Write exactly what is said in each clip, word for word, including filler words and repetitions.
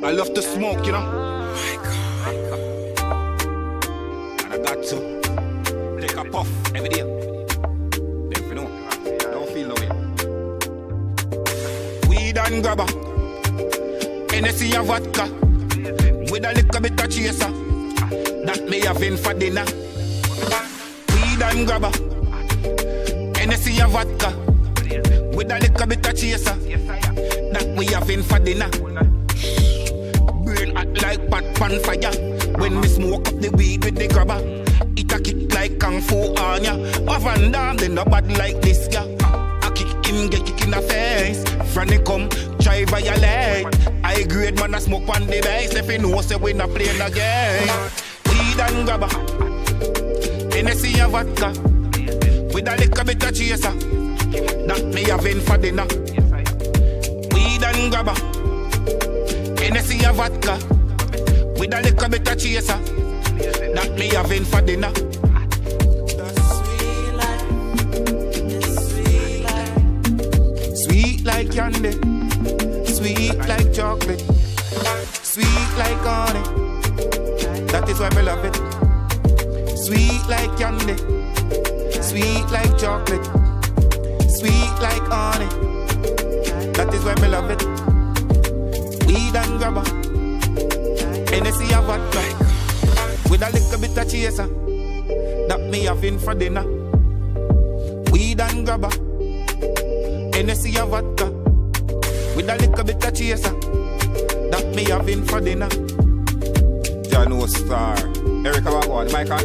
I love to smoke, you know. And I got to take a puff every day. Then you know, don't feel no way. Weed and grabber, Hennessy and vodka, with a little bit of chaser. That me having for dinner. Weed and grabber, Hennessy and vodka, with a little bit of chaser. That we having for dinner. Burn hot like pot pan fire. When we smoke up the weed with the grabber, it a kick like Kung Fu on ya. Have and down, then no bad like this, yeah. I kick him, get kick in the face. Franny come, try violate. I grade man a smoke on the base. If you know, say we not playing again. Weed and grabber, Hennessy and vodka, with a little bit of chaser. That me having for dinner. Weed and grabber, Hennessy and vodka, with a little bit of chaser. That me having for dinner. Sweet like candy, sweet like chocolate, sweet like honey. That is why I love it. Sweet like candy, sweet like chocolate, sweet like honey. That is why I love it. Weed and grabber, Hennessy and vodka, with a little bit of chaser. That me having for dinner. Weed and grabber, Hennessy and vodka, with a little bit of chaser. That me having for dinner. Jano Star, Erica Wagwan, the mic on.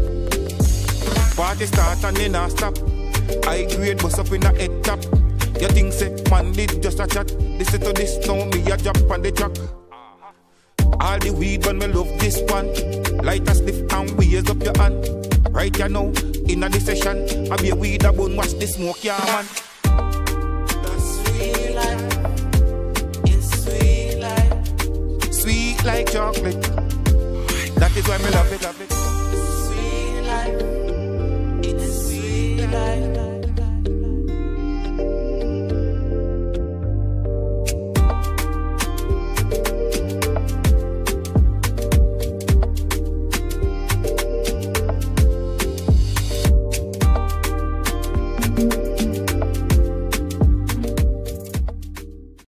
Party start and then I stop. I grade bust up in a head top. You think say man did just a chat. Listen to this now, me a drop on the track. All the weed when me love this one. Light a spliff and raise up your hand. Right you now, in a this session, I be a weed a bone, watch the smoke, yeah man. Sweet like chocolate. That is why me love it, love it.